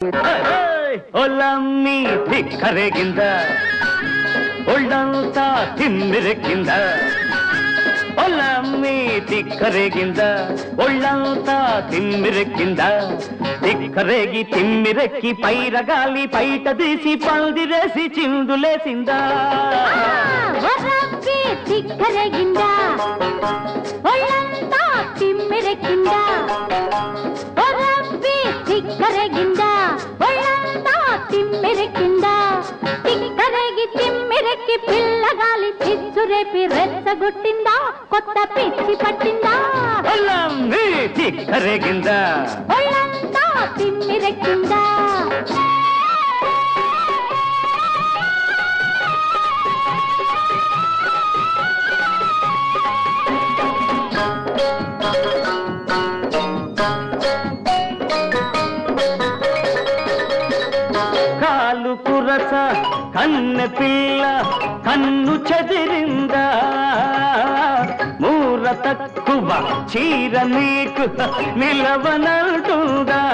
ಒಲಮ್ಮಿ ತಿಕ್ಕರೆಗಿಂದ ಒಳ್ಳಂತ ತಿಮ್ಮಿರಕ್ಕಿಂದ ಒಲಮ್ಮಿ ತಿಕ್ಕರೆಗಿಂದ ಒಳ್ಳಂತ ತಿಮ್ಮಿರಕ್ಕಿಂದ తిక్కరేగి తిమ్మిరెక్కి పైరగాలి పైట తీసి పందిరేసి చిందులేసిందా తిక్కరేగిందా ఒళ్ళంతా తిమ్మిరెక్కిందా తిక్కరేగిందా ఒళ్ళంతా తిమ్మిరెక్కిందా తిక్కరేగి తిమ్మిరెక్కి పిల్లగాలి పిచ్చురేపి రెచ్చగొట్టిందా కొత్త పిచ్చి పట్టిందా ఒళ్ళమ్మి తిక్కరేగిందా ఒళ్ళంతా తిమ్మిరెక్కిందా కాలు కురస కన్నె పిల్ల కన్ను చెదిరిందా మూర తక్కువ చీర నీకు నిలవనంటుందా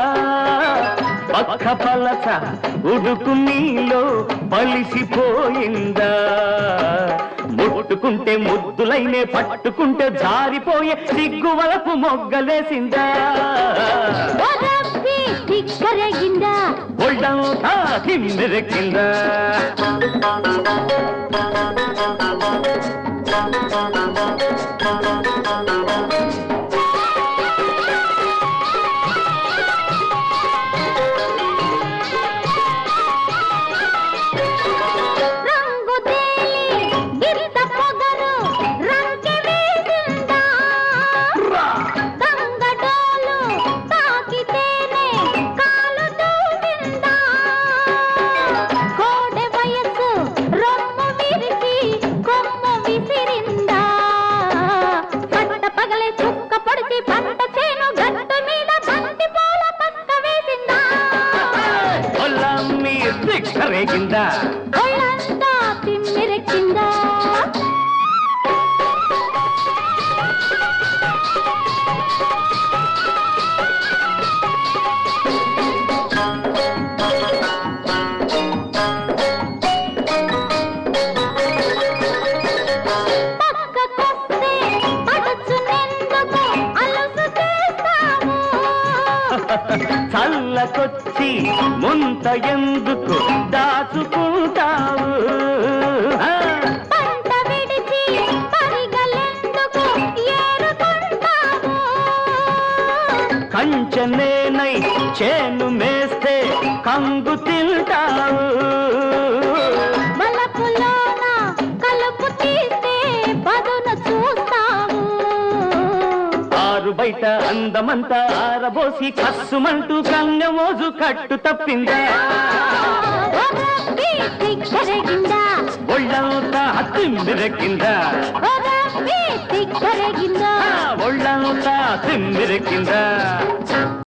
పక్క పలస ఉడుకు నీలో పలిసిపోయిందా ముట్టుకుంటే ముద్దులైనే పట్టుకుంటే జారిపోయే సిగ్గువలపు మొగ్గలేసిందా తిక్కరేగిందా ఒళ్ళంతా తిమ్మిరెక్కిందా తిక్కరేగిందా ఒళ్ళంతా తిమ్మిరెక్కిందా పక్కకొస్తే పడుచునెందుకు అలసు చేస్తాము చల్లకొచ్చి ముంత ఎందుకు దాచుకుంటావు పంట విడిచి పరిగలెందుకు ఏరుకుంటాము కంచనేనై చేను మేస్తే కంగు తింటావు బలపులోన కలుపు తీస్తే పదును చూస్తావు ఆరు బయట అందమంతా ఆరబోసి కస్సుమంటూ కన్నెమోజు కట్టు తప్పిందా తిక్కరేగిందా ఒళ్ళంతా తిమ్మిరెక్కిందా తిక్కరేగిందా ఒళ్ళంతా తిమ్మిరెక్కిందా